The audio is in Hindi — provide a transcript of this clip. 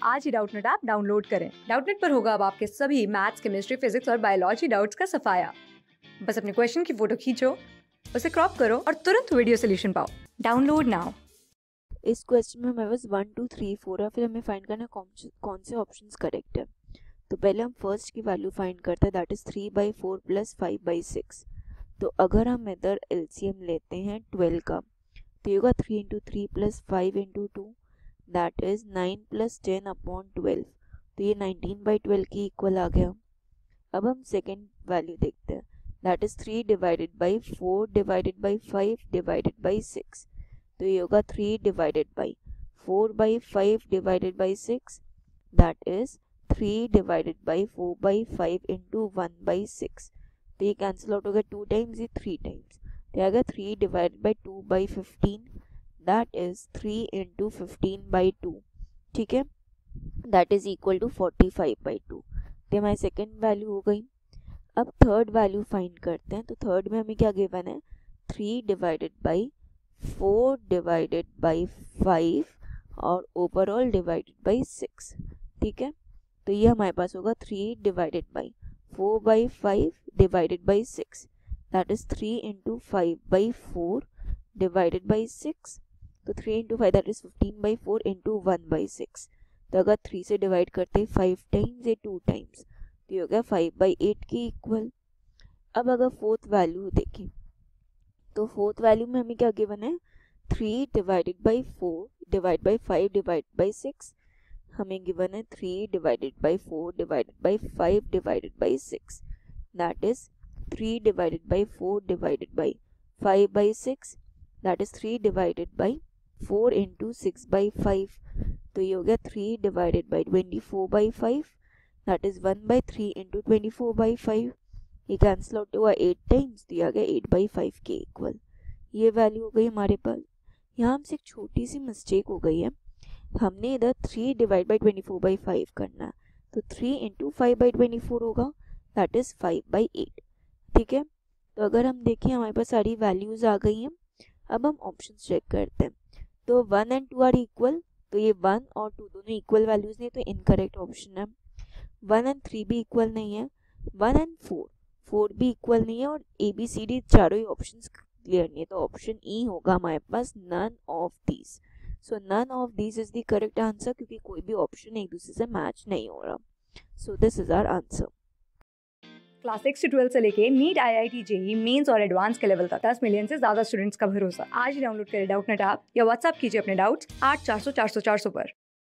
आज ही डाउटनेट ऐप डाउनलोड करें। डाउटनेट पर होगा अब आपके सभी मैथ्स, केमिस्ट्री, फिजिक्स और बायोलॉजी डाउट्स का सफाया। बस अपने क्वेश्चन की फोटो खींचो, उसे क्रॉप करो और तुरंत वीडियो सोल्यूशन पाओ। Download now. इस क्वेश्चन में हमारे पास 1 2 3 4 है, फिर हमें फाइंड करना है कौन से ऑप्शंस करेक्ट है। तो पहले हम फर्स्ट की वैल्यू फाइंड करते हैं, दैट इज 3/4 प्लस 5/6। तो अगर हम इधर एलसीएम लेते हैं 12 का, तो ये होगा 3 into 3 plus 5 into 2, that is 9 plus 10 upon 12। तो ये 19/12 की इक्वल आ गया। अब हम सेकेंड वैल्यू देखते हैं, that is 3 divided by 4 divided by 5 divided by 6। तो ये होगा 3 divided by 4/5 divided by 6, that is 3 divided by 4/5 into 1/6। तो ये कैंसिल आउट हो गया 2 टाइम्स, ये 3 टाइम्स। तो आ गया 3 divided by 2/15, that is 3 into 15/2। ठीक है, दैट इज इक्वल टू 45/2। तो हमारी सेकेंड वैल्यू हो गई। अब थर्ड वैल्यू फाइंड करते हैं। तो थर्ड में हमें क्या गिवन है, 3 डिवाइडेड बाई 4 डिवाइडेड बाई 5 और ओवरऑल डिवाइडेड बाई 6। ठीक है, तो ये हमारे पास होगा 3 divided by 4/5 divided by 6, that is 3 into 5/4 divided by 6। तो 3 इंटू 5 दैट इज 15/4 इंटू 1/6। तो अगर 3 से डिवाइड करते हैं 5 टाइम्स, ये 2 टाइम्स, तो ये हो गया 5/8 की इक्वल। अब अगर फोर्थ वैल्यू देखें, तो फोर्थ वैल्यू में हमें क्या गिवन है, 3 divided by 4 divide by 5 divide by 6। हमें गिवन है 3 divided by 4 divided by 5 divided by 6, that is 3 divided by 4 divided by 5/6, that is 3 divided by 4 into 6/5। तो ये हो गया 3 divided by 24/5, that is 1/3 into 24/5। ये कैंसिल आउट हुआ 8 टाइम्स, तो ये आ गया 8/5 के इक्वल। ये वैल्यू हो गई हमारे पास। यहाँ हमसे एक छोटी सी मिस्टेक हो गई है, हमने इधर 3 डिवाइड बाई 24/5 करना है, तो 3 इंटू 5/24 होगा, दैट इज 5/8। ठीक है, तो अगर हम देखें हमारे पास सारी वैल्यूज आ गई हैं। अब हम ऑप्शन चेक करते हैं। तो 1 एंड 2 आर इक्वल, तो ये 1 और 2 दोनों इक्वल वैल्यूज नहीं, तो इनकरेक्ट ऑप्शन है। 1 एंड 3 भी इक्वल नहीं है, 1 एंड 4 भी इक्वल नहीं है, और ABCD चारों ही ऑप्शंस क्लियर नहीं है। तो ऑप्शन ई होगा हमारे पास none of these. So none of these is the correct answer, क्योंकि कोई भी ऑप्शन एक दूसरे से मैच नहीं हो रहा। So this is our answer. Class 6 से 12 से लेके नीट, IIT, JEE मेंस और एडवांस के लेवल तक 10 मिलियन से ज्यादा स्टूडेंट्स का भरोसा। आज ही डाउनलोड करें डाउटनेट ऐप या व्हाट्सएप कीजिए अपने डाउट्स 8400 400 400 पर।